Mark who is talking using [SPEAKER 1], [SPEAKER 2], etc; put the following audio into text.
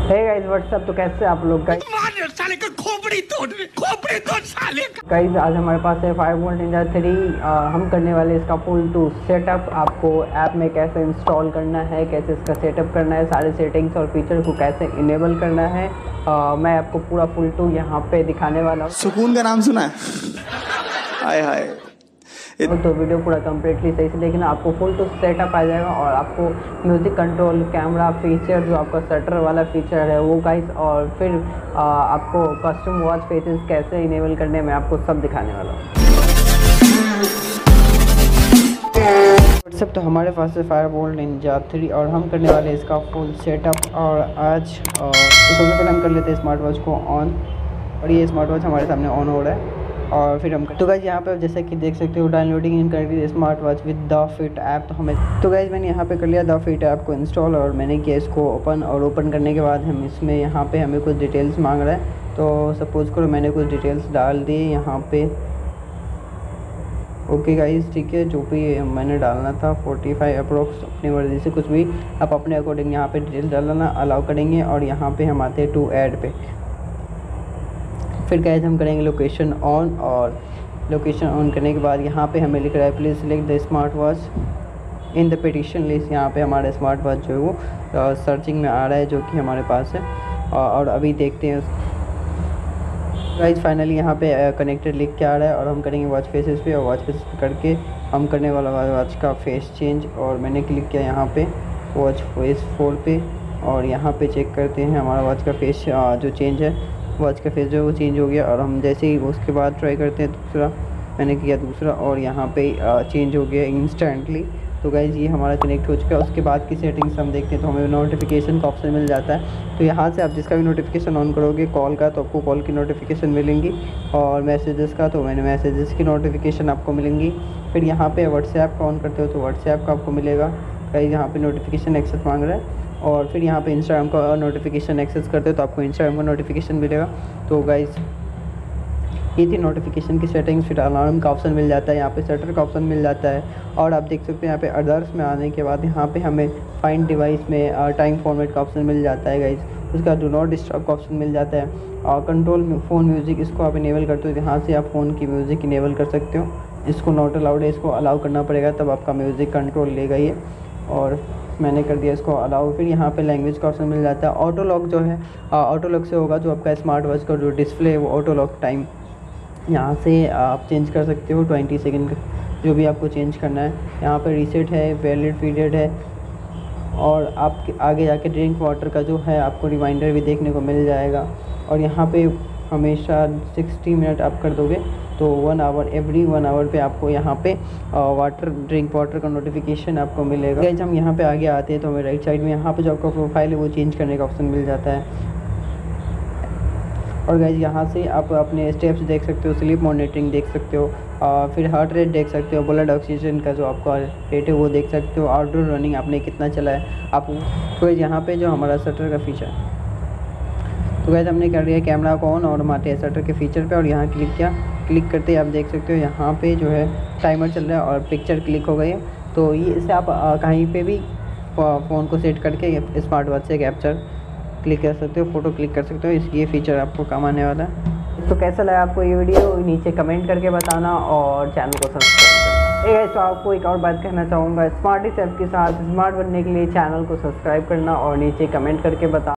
[SPEAKER 1] Hey guys what's up, तो कैसे आप लोग गाइस?
[SPEAKER 2] साले का खोपड़ी तोड़ साले का।
[SPEAKER 1] गाइस आज हमारे पास है 5 वोल्ट निंजा 3। हम करने वाले इसका फुल टू सेटअप। आपको ऐप में कैसे इंस्टॉल करना है, कैसे इसका सेटअप करना है, सारे सेटिंग्स और फीचर को कैसे इनेबल करना है, मैं आपको पूरा फुल टू यहाँ पे दिखाने वाला हूँ।
[SPEAKER 3] सुकून का नाम सुना है? हाय हाय।
[SPEAKER 1] तो वीडियो पूरा कम्प्लीटली सही से देखना, आपको फुल टू सेटअप आ जाएगा और आपको म्यूज़िक कंट्रोल, कैमरा फीचर, जो आपका शटर वाला फीचर है वो गाइस, और फिर आपको कस्टम वॉच फेसेस कैसे इनेबल करने में आपको सब दिखाने वाला हूँ। व्हाट्सअप, तो हमारे पास है 5 वोल्ट निंजा 3 और हम करने वाले हैं इसका फुल सेटअप। और आज तो सबसे पहले हम कर लेते हैं स्मार्ट वॉच को ऑन, और ये स्मार्ट वॉच हमारे सामने ऑन हो रहा है। और फिर हम तो गाइज यहाँ पे जैसे कि देख सकते हो, डाउनलोडिंग इन कर smart watch with the fit app. तो हमें तो गाइज मैंने यहाँ पे कर लिया द फिट ऐप को इंस्टॉल, और मैंने किया इसको ओपन। और ओपन करने के बाद हम इसमें यहाँ पे हमें कुछ डिटेल्स मांग रहा है। तो सपोज़ करो मैंने कुछ डिटेल्स डाल दी यहाँ पे। ओके गाइज, ठीक है, जो भी मैंने डालना था 45 अप्रोक्स, अपनी मर्ज़ी से कुछ भी आप अपने अकॉर्डिंग यहाँ पे डिटेल्स डालना अलाउ करेंगे। और यहाँ पे हम आते हैं टू ऐड पे। फिर गाइस हम करेंगे लोकेशन ऑन, और लोकेशन ऑन करने के बाद यहाँ पे हमें लिख रहा है please select the smart watch in the petition list. यहाँ पे हमारा स्मार्ट वॉच जो है वो सर्चिंग में आ रहा है, जो कि हमारे पास है। और अभी देखते हैं गाइस, फाइनली यहाँ पे कनेक्टेड लिख के आ रहा है। और हम करेंगे वॉच फेसेस पे, और वॉच फेसेस पे करके हम करने वाला वॉच का फेस चेंज। और मैंने क्लिक किया यहाँ पे वॉच फेस 4 पे, और यहाँ पे चेक करते हैं हमारा वॉच का फेस जो चेंज है, वॉच का फेस जो है वो चेंज हो गया। और हम जैसे ही उसके बाद ट्राई करते हैं दूसरा, मैंने किया दूसरा, और यहाँ पे चेंज हो गया इंस्टेंटली। तो गाइज़ ये हमारा कनेक्ट हो चुका है। उसके बाद की सेटिंग्स हम देखते हैं, तो हमें नोटिफिकेशन का ऑप्शन मिल जाता है। तो यहाँ से आप जिसका भी नोटिफिकेशन ऑन करोगे कॉल का, तो आपको कॉल की नोटिफिकेशन मिलेंगी, और मैसेजेस का तो मैंने मैसेजेस की नोटिफिकेशन आपको मिलेंगी। फिर यहाँ पे व्हाट्सएप का ऑन करते हो तो व्हाट्सएप का आपको मिलेगा। गाइज़ यहाँ पे नोटिफिकेशन एक्सेस मांग रहा है। और फिर यहाँ पे इंस्टाग्राम का नोटिफिकेशन एक्सेस करते हो तो आपको इंस्टाग्राम का नोटिफिकेशन मिलेगा। तो गाइज़ ये थी नोटिफिकेशन की सेटिंग्स। फिर अलार्म का ऑप्शन मिल जाता है, यहाँ पे शटर का ऑप्शन मिल जाता है। और आप देख सकते हैं यहाँ पे अदर्स में आने के बाद यहाँ पे हमें फाइंड डिवाइस में टाइम फॉर्मेट का ऑप्शन मिल जाता है गाइज़। उसका डू नॉट डिस्टर्ब का ऑप्शन मिल जाता है। और कंट्रोल फ़ोन म्यूज़िक, इसको आप इनेबल करते हो, यहाँ से आप फ़ोन की म्यूज़िक इनेबल कर सकते हो। इसको नॉट अलाउड है, इसको अलाउ करना पड़ेगा, तब आपका म्यूज़िक कंट्रोल लेगा ये। और मैंने कर दिया इसको अलाउ। फिर यहाँ पे लैंग्वेज का ऑप्शन मिल जाता है। ऑटो लॉक जो है, ऑटो लॉक से होगा जो आपका स्मार्ट वॉच का जो डिस्प्ले है वो ऑटो लॉक टाइम यहाँ से आप चेंज कर सकते हो, 20 सेकंड का जो भी आपको चेंज करना है। यहाँ पर रीसेट है, वैलिड पीरियड है, और आप आगे जाके ड्रिंक वाटर का जो है आपको रिमाइंडर भी देखने को मिल जाएगा। और यहाँ पे हमेशा 60 मिनट आप कर दोगे तो 1 आवर, एवरी 1 आवर पे आपको यहाँ पे ड्रिंक वाटर का नोटिफिकेशन आपको मिलेगा। गाइस हम यहाँ पे आगे आते हैं तो हमें राइट साइड में यहाँ पे जो आपका प्रोफाइल है वो चेंज करने का ऑप्शन मिल जाता है। और गाइस यहाँ से आप अपने स्टेप्स देख सकते हो, स्लीप मॉनिटरिंग देख सकते हो, फिर हार्ट रेट देख सकते हो, ब्लड ऑक्सीजन का जो आपका रेट है वो देख सकते हो, आउटडोर रनिंग आपने कितना चला है आप। तो यहाँ पे जो हमारा शटर का फीचर, तो गाइस हमने कर दिया कैमरा को ऑन, और हमारे हैं शटर के फीचर पे, और यहाँ क्लिक किया। क्लिक करते ही आप देख सकते हो यहाँ पे जो है टाइमर चल रहा है और पिक्चर क्लिक हो गई है। तो ये इससे आप कहीं पे भी फ़ोन को सेट करके स्मार्ट वॉच से कैप्चर क्लिक कर सकते हो, फ़ोटो क्लिक कर सकते हो। ये फीचर आपको काम आने वाला है। तो कैसा लगा आपको ये वीडियो, नीचे कमेंट करके बताना, और चैनल को सब्सक्राइब करना। तो आपको एक और बात कहना चाहूँगा, स्मार्ट इस ऐप के साथ स्मार्ट बनने के लिए चैनल को सब्सक्राइब करना और नीचे कमेंट करके बताना।